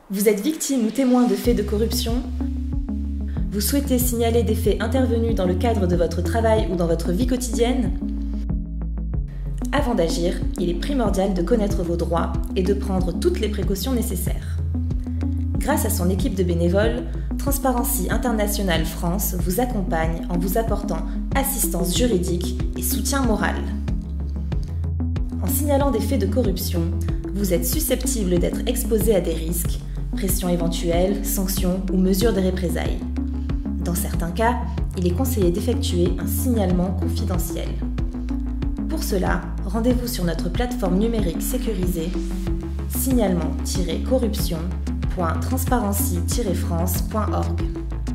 Vous êtes victime ou témoin de faits de corruption? Vous souhaitez signaler des faits intervenus dans le cadre de votre travail ou dans votre vie quotidienne? Avant d'agir, il est primordial de connaître vos droits et de prendre toutes les précautions nécessaires. Grâce à son équipe de bénévoles, Transparency International France vous accompagne en vous apportant assistance juridique et soutien moral. En signalant des faits de corruption, vous êtes susceptible d'être exposé à des risques, pression éventuelle, sanctions ou mesures de représailles. Dans certains cas, il est conseillé d'effectuer un signalement confidentiel. Pour cela, rendez-vous sur notre plateforme numérique sécurisée signalement-corruption.transparency-france.org.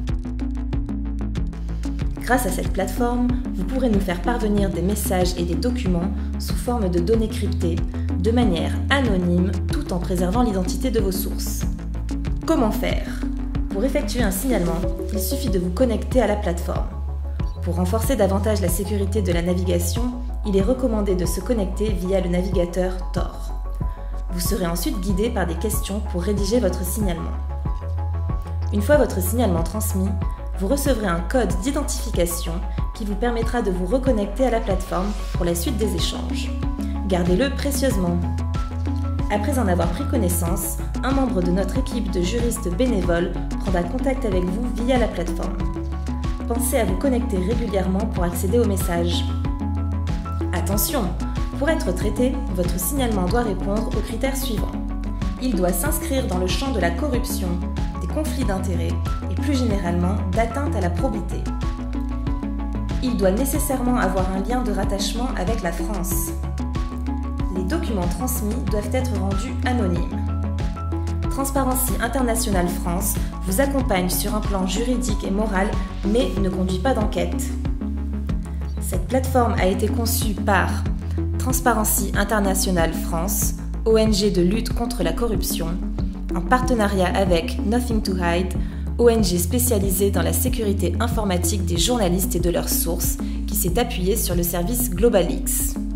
Grâce à cette plateforme, vous pourrez nous faire parvenir des messages et des documents sous forme de données cryptées, de manière anonyme, tout en préservant l'identité de vos sources. Comment faire? Pour effectuer un signalement, il suffit de vous connecter à la plateforme. Pour renforcer davantage la sécurité de la navigation, il est recommandé de se connecter via le navigateur Tor. Vous serez ensuite guidé par des questions pour rédiger votre signalement. Une fois votre signalement transmis, vous recevrez un code d'identification qui vous permettra de vous reconnecter à la plateforme pour la suite des échanges. Gardez-le précieusement. Après en avoir pris connaissance, un membre de notre équipe de juristes bénévoles prendra contact avec vous via la plateforme. Pensez à vous connecter régulièrement pour accéder aux messages. Attention! Pour être traité, votre signalement doit répondre aux critères suivants. Il doit s'inscrire dans le champ de la corruption, des conflits d'intérêts et plus généralement d'atteinte à la probité. Il doit nécessairement avoir un lien de rattachement avec la France. Les documents transmis doivent être rendus anonymes. Transparency International France vous accompagne sur un plan juridique et moral, mais ne conduit pas d'enquête. Cette plateforme a été conçue par Transparency International France, ONG de lutte contre la corruption, en partenariat avec Nothing to Hide, ONG spécialisée dans la sécurité informatique des journalistes et de leurs sources, qui s'est appuyée sur le service GlobalX.